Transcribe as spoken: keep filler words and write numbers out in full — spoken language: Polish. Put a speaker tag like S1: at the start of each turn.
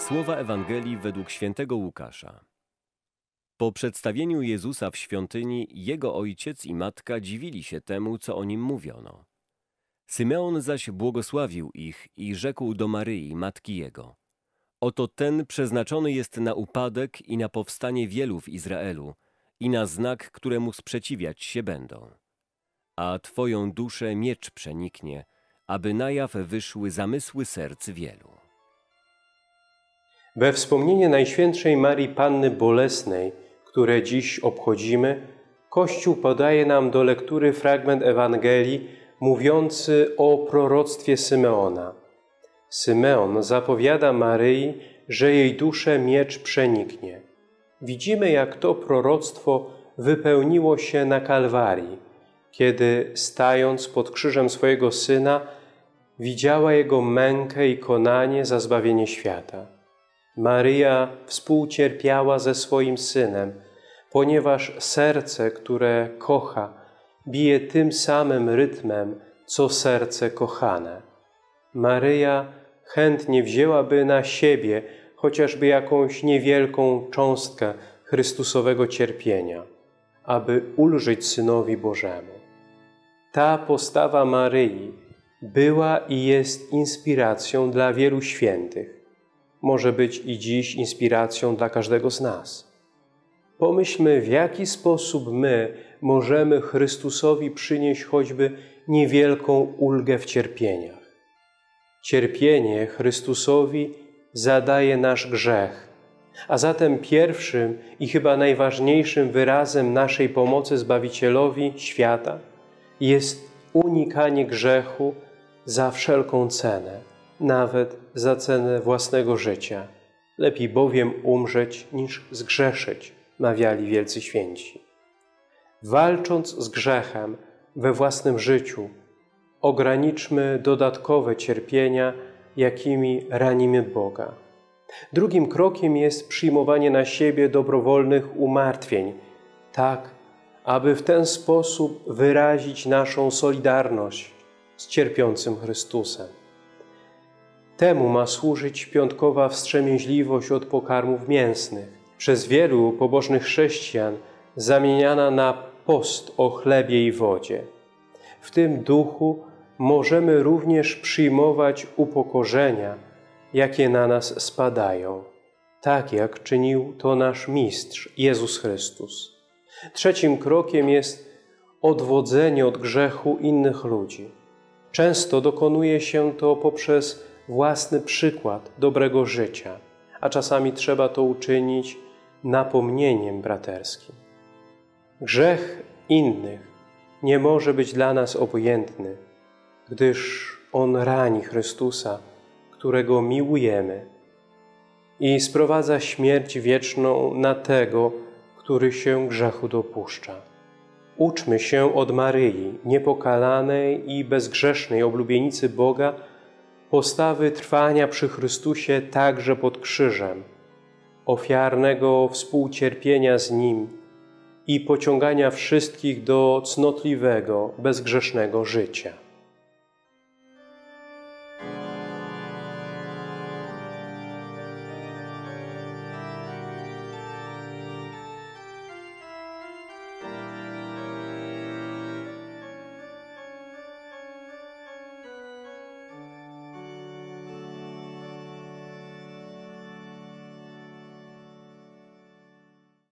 S1: Słowa Ewangelii według świętego Łukasza. Po przedstawieniu Jezusa w świątyni, jego ojciec i matka dziwili się temu, co o nim mówiono. Symeon zaś błogosławił ich i rzekł do Maryi, matki jego: Oto ten przeznaczony jest na upadek i na powstanie wielu w Izraelu i na znak, któremu sprzeciwiać się będą. A twoją duszę miecz przeniknie, aby na jaw wyszły zamysły serc wielu.
S2: We wspomnienie Najświętszej Marii Panny Bolesnej, które dziś obchodzimy, Kościół podaje nam do lektury fragment Ewangelii mówiący o proroctwie Symeona. Symeon zapowiada Maryi, że jej duszę miecz przeniknie. Widzimy, jak to proroctwo wypełniło się na Kalwarii, kiedy stając pod krzyżem swojego Syna, widziała Jego mękę i konanie za zbawienie świata. Maryja współcierpiała ze swoim Synem, ponieważ serce, które kocha, bije tym samym rytmem, co serce kochane. Maryja chętnie wzięłaby na siebie chociażby jakąś niewielką cząstkę Chrystusowego cierpienia, aby ulżyć Synowi Bożemu. Ta postawa Maryi była i jest inspiracją dla wielu świętych. Może być i dziś inspiracją dla każdego z nas. Pomyślmy, w jaki sposób my możemy Chrystusowi przynieść choćby niewielką ulgę w cierpieniach. Cierpienie Chrystusowi zadaje nasz grzech, a zatem pierwszym i chyba najważniejszym wyrazem naszej pomocy Zbawicielowi świata jest unikanie grzechu za wszelką cenę, nawet za cenę własnego życia. Lepiej bowiem umrzeć niż zgrzeszyć, mawiali wielcy święci. Walcząc z grzechem we własnym życiu, ograniczmy dodatkowe cierpienia, jakimi ranimy Boga. Drugim krokiem jest przyjmowanie na siebie dobrowolnych umartwień, tak, aby w ten sposób wyrazić naszą solidarność z cierpiącym Chrystusem. Temu ma służyć piątkowa wstrzemięźliwość od pokarmów mięsnych, przez wielu pobożnych chrześcijan zamieniana na post o chlebie i wodzie. W tym duchu możemy również przyjmować upokorzenia, jakie na nas spadają, tak jak czynił to nasz Mistrz Jezus Chrystus. Trzecim krokiem jest odwodzenie od grzechu innych ludzi. Często dokonuje się to poprzez własny przykład dobrego życia, a czasami trzeba to uczynić napomnieniem braterskim. Grzech innych nie może być dla nas obojętny, gdyż on rani Chrystusa, którego miłujemy, i sprowadza śmierć wieczną na tego, który się grzechu dopuszcza. Uczmy się od Maryi, niepokalanej i bezgrzesznej oblubienicy Boga, postawy trwania przy Chrystusie także pod krzyżem, ofiarnego współcierpienia z Nim i pociągania wszystkich do cnotliwego, bezgrzesznego życia.